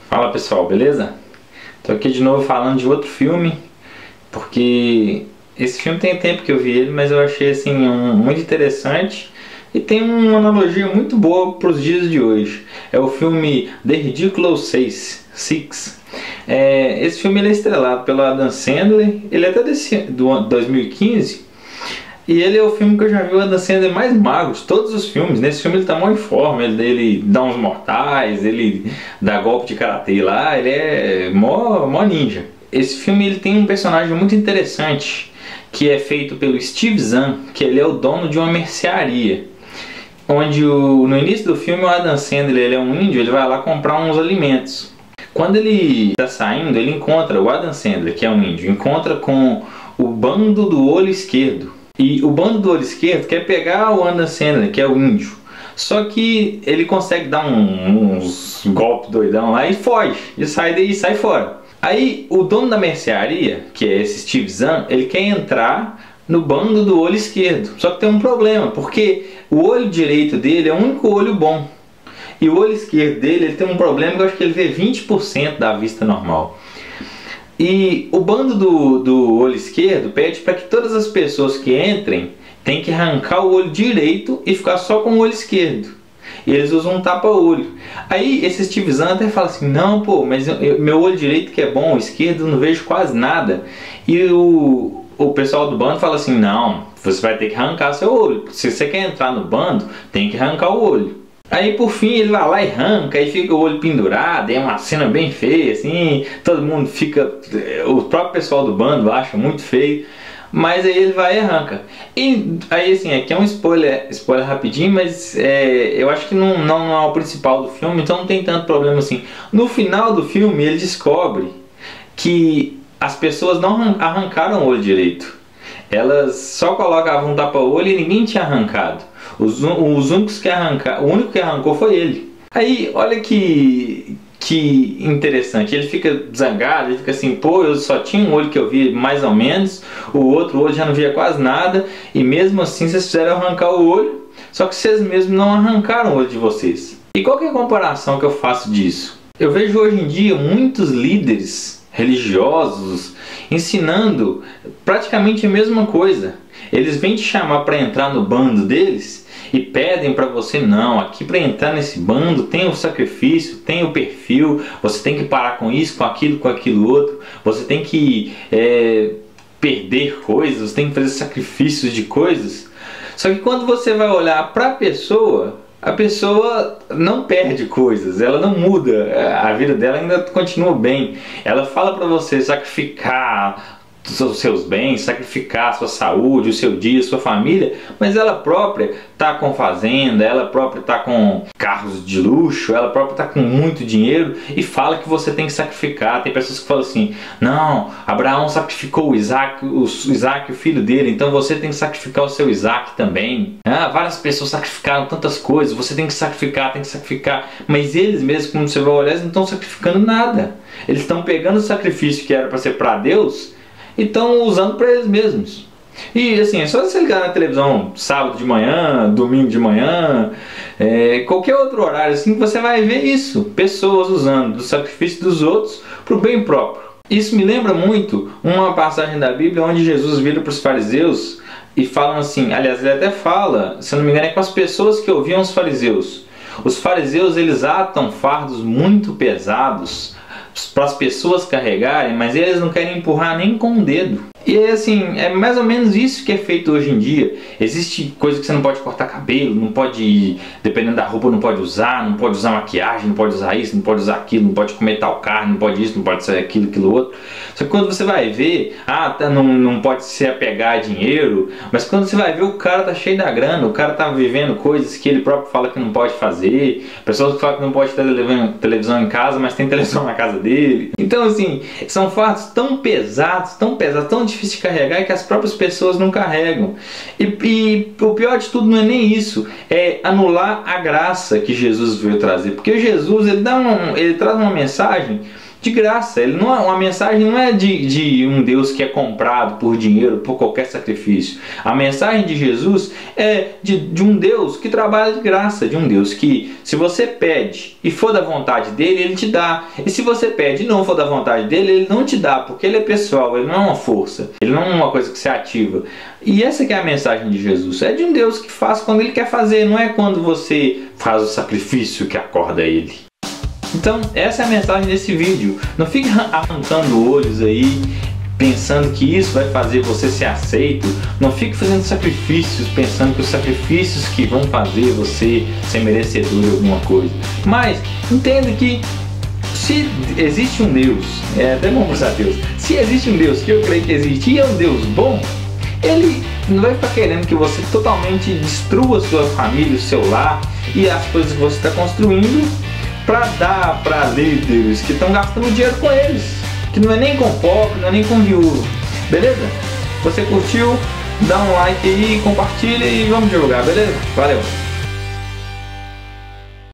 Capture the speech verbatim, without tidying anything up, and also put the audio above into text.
Fala pessoal, beleza? Tô aqui de novo falando de outro filme, porque esse filme tem tempo que eu vi ele, mas eu achei assim um, muito interessante e tem uma analogia muito boa para os dias de hoje. É o filme The Ridiculous Six. Six. É, esse filme ele é estrelado pelo Adam Sandler, ele é até desse, do dois mil e quinze. E ele é o filme que eu já vi o Adam Sandler mais magro de todos os filmes. Nesse filme ele tá mó em forma, ele, ele dá uns mortais, ele dá golpe de karatê lá, ele é mó, mó ninja. Esse filme ele tem um personagem muito interessante, que é feito pelo Steve Zahn, que ele é o dono de uma mercearia. Onde o, no início do filme o Adam Sandler ele é um índio, ele vai lá comprar uns alimentos. Quando ele está saindo, ele encontra, o Adam Sandler, que é um índio, encontra com o bando do olho esquerdo. E o bando do olho esquerdo quer pegar o Adam Sandler, que é o índio. Só que ele consegue dar um, uns golpes doidão lá e foge. E sai daí e sai fora. Aí o dono da mercearia, que é esse Steve Zahn, ele quer entrar no bando do olho esquerdo. Só que tem um problema, porque o olho direito dele é o único olho bom. E o olho esquerdo dele ele tem um problema que eu acho que ele vê vinte por cento da vista normal. E o bando do, do olho esquerdo pede para que todas as pessoas que entrem tem que arrancar o olho direito e ficar só com o olho esquerdo. E eles usam um tapa-olho. Aí esse Steve Zahn até fala assim, não pô, mas eu, eu, meu olho direito que é bom, o esquerdo eu não vejo quase nada. E o, o pessoal do bando fala assim, não, você vai ter que arrancar seu olho. Se você quer entrar no bando, tem que arrancar o olho. Aí por fim ele vai lá e arranca, aí fica o olho pendurado, é uma cena bem feia, assim, todo mundo fica, o próprio pessoal do bando acha muito feio, mas aí ele vai e arranca. E aí assim, aqui é um spoiler, spoiler rapidinho, mas é, eu acho que não, não, não é o principal do filme, então não tem tanto problema assim. No final do filme ele descobre que as pessoas não arrancaram o olho direito, elas só colocavam um tapa-olho e ninguém tinha arrancado. Os, os únicos que arrancaram, o único que arrancou foi ele. Aí, olha que, que interessante. Ele fica zangado, ele fica assim, pô, eu só tinha um olho que eu via mais ou menos, o outro olho já não via quase nada, e mesmo assim vocês fizeram arrancar o olho, só que vocês mesmos não arrancaram o olho de vocês. E qual que é a comparação que eu faço disso? Eu vejo hoje em dia muitos líderes religiosos ensinando praticamente a mesma coisa. Eles vêm te chamar para entrar no bando deles e pedem para você, não, aqui para entrar nesse bando tem o sacrifício, tem o perfil, você tem que parar com isso, com aquilo, com aquilo outro, você tem que é, perder coisas, você tem que fazer sacrifícios de coisas. Só que quando você vai olhar para a pessoa, a pessoa não perde coisas, ela não muda, a vida dela ainda continua bem. Ela fala para você sacrificar os seus bens, sacrificar a sua saúde, o seu dia, a sua família, mas ela própria está com fazenda, ela própria está com carros de luxo, ela própria está com muito dinheiro e fala que você tem que sacrificar. Tem pessoas que falam assim, não, Abraão sacrificou o Isaac, o Isaac, o filho dele, então você tem que sacrificar o seu Isaac também. Ah, várias pessoas sacrificaram tantas coisas, você tem que sacrificar, tem que sacrificar, mas eles mesmos, quando você vai olhar, eles não estão sacrificando nada. Eles estão pegando o sacrifício que era para ser para Deus e estão usando para eles mesmos. E assim, é só você ligar na televisão sábado de manhã, domingo de manhã, é, qualquer outro horário assim, que você vai ver isso, pessoas usando do sacrifício dos outros para o bem próprio. Isso me lembra muito uma passagem da Bíblia onde Jesus vira para os fariseus e falam assim, aliás ele até fala, se eu não me engano é com as pessoas que ouviam os fariseus. Os fariseus eles atam fardos muito pesados para as pessoas carregarem, mas eles não querem empurrar nem com o dedo. E é assim, é mais ou menos isso que é feito hoje em dia. Existe coisa que você não pode cortar cabelo, não pode, dependendo da roupa, não pode usar, não pode usar maquiagem, não pode usar isso, não pode usar aquilo, não pode comer tal carne, não pode isso, não pode ser aquilo, aquilo outro. Só que quando você vai ver, ah, tá, não, não pode se apegar a dinheiro, mas quando você vai ver, o cara tá cheio da grana, o cara tá vivendo coisas que ele próprio fala que não pode fazer, pessoas que falam que não pode ter televisão em casa, mas tem televisão na casa dele. Então assim, são fatos tão pesados, tão pesados, tão difícil de carregar que as próprias pessoas não carregam. E, e o pior de tudo não é nem isso, é anular a graça que Jesus veio trazer. Porque Jesus ele, dá um, ele traz uma mensagem de graça. Ele não é, uma mensagem não é de, de um Deus que é comprado por dinheiro, por qualquer sacrifício. A mensagem de Jesus é de, de um Deus que trabalha de graça, de um Deus que, se você pede e for da vontade dele, ele te dá. E se você pede e não for da vontade dele, ele não te dá, porque ele é pessoal, ele não é uma força, ele não é uma coisa que se ativa. E essa que é a mensagem de Jesus. É de um Deus que faz quando ele quer fazer, não é quando você faz o sacrifício que acorda ele. Então, essa é a mensagem desse vídeo. Não fique arrancando olhos aí, pensando que isso vai fazer você ser aceito. Não fique fazendo sacrifícios, pensando que os sacrifícios que vão fazer você ser merecedor de alguma coisa. Mas, entenda que se existe um Deus, é até bom pensar Deus, se existe um Deus, que eu creio que existe, e é um Deus bom, ele não vai ficar querendo que você totalmente destrua a sua família, o seu lar e as coisas que você está construindo para dar para líderes que estão gastando dinheiro com eles, que não é nem com pobre, não é nem com viúvo. Beleza? Você curtiu? Dá um like aí, compartilha e vamos divulgar, beleza? Valeu!